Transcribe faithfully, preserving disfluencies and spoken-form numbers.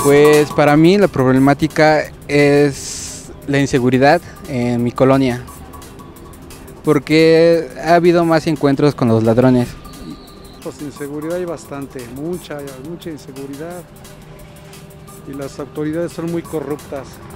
Pues para mí la problemática es la inseguridad en mi colonia, porque ha habido más encuentros con los ladrones. Pues inseguridad hay bastante, mucha, mucha inseguridad y las autoridades son muy corruptas.